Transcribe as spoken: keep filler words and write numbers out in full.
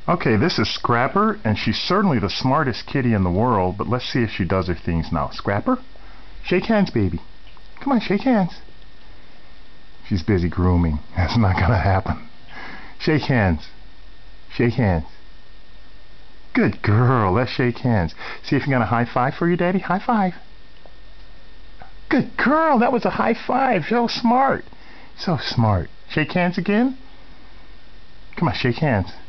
Okay, this is Scrapper, and she's certainly the smartest kitty in the world, but let's see if she does her things now. Scrapper? Shake hands, baby. Come on, shake hands. She's busy grooming. That's not gonna happen. Shake hands. Shake hands. Good girl, let's shake hands. See if you got a high five for your daddy. High five. Good girl, that was a high five. So smart. So smart. Shake hands again. Come on, shake hands.